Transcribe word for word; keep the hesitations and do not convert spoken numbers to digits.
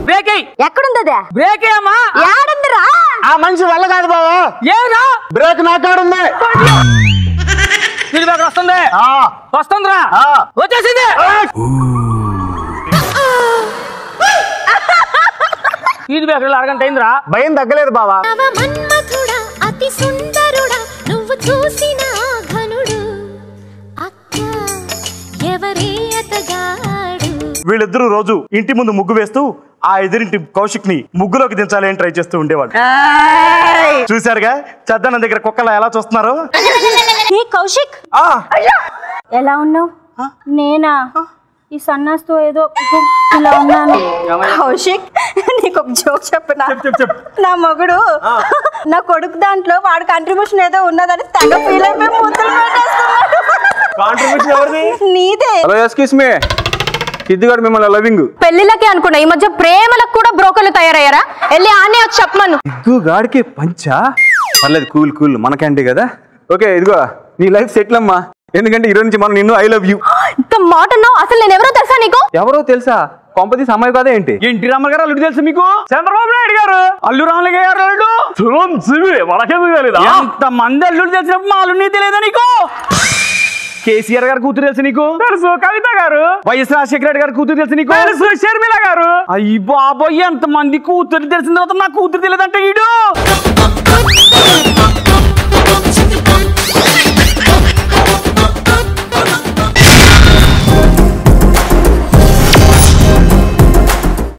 Break అయ్యి ఎక్కడుందదే break అయ్యమ్మా ఏడుందిరా ఆ మనిషి వల్ల కాదు బావా ఏరా బ్రేక్ నా కాడ ఉంది స్పీడ్ బ్రేక్ వస్తుంది వస్తుందిరా వచ్చేసింది స్పీడ్ బ్రేక్ అరగంట అయిందిరా భయం తగ్గలేదు బావా అతి సుందరుడా నువ్వు చూసిన ఘనుడు అక్క ఎవరే అతగాడు వీళ్ళిద్దరూ రోజు ఇంటి ముందు ముగ్గు వేస్తూ ఆ ఎదురింటి కౌశిక్ ని ముగ్గులోకి దించాలి అని ట్రై చేస్తూ ఉండేవాడు. చూసారుగా చద్దన్న దగ్గర కుక్కలా ఎలా చూస్తున్నారు. కౌశిక్ ఎలా ఉన్నావు? నేనా ఈ సన్నాస్తో ఏదో ఇలా ఉన్నాను. కౌశిక్ నీకు ఒక జోక్ చెప్పనా? నా మగుడు నా కొడుకు దాంట్లో వాడి కంట్రిబ్యూషన్ ఏదో ఉన్నదని తెగ ఫీల్ అయిపోయి ముద్దులు పెట్టేస్తున్నాడు. నీదే. ఎక్స్క్యూజ్ మీ సిద్ధిగాడు మిమ్మల్ని లవింగ్ పెళ్లిళ్ళకి అనుకున్నా, ఈ మధ్య ప్రేమలకు కూడా బ్రోకర్లు తయారయ్యారా? వెళ్ళి ఆనే వచ్చి చెప్పమను. సిద్ధిగాడికి పంచా పర్లేదు కూల్ కూల్ మనకంటే కదా. ఓకే ఇదిగో నీ లైఫ్ సెటిల్ అమ్మా, ఎందుకంటే ఈ రోజు నుంచి మనం నిన్ను ఐ లవ్ యూ ఇంత మాట అన్నావు. అసలు నేను ఎవరో తెలుసా నీకు? ఎవరో తెలుసా? కొంపతీసి అమ్మాయి కదా ఏంటి? ఎన్టీ రామారావు గారు అల్లుడు తెలుసు మీకు? చంద్రబాబు నాయుడు గారు అల్లు రామలింగ గారు అల్లుడు ఎంత మంది అల్లుడు తెలిసినప్పుడు మా అల్లుడిని తెలియదా నీకు? కేసీఆర్ గారు కూతురు తెలుసు నీకు? తెలుసు. కవిత గారు. వైఎస్ రాజశేఖర రెడ్డి గారు కూతురు తెలుసు నీకు? తెలుసు. షర్మిల గారు. అయ్యి బాబోయ్ ఎంత మంది కూతురు తెలిసిన తర్వాత నా కూతురు తెలియదంటే వీడు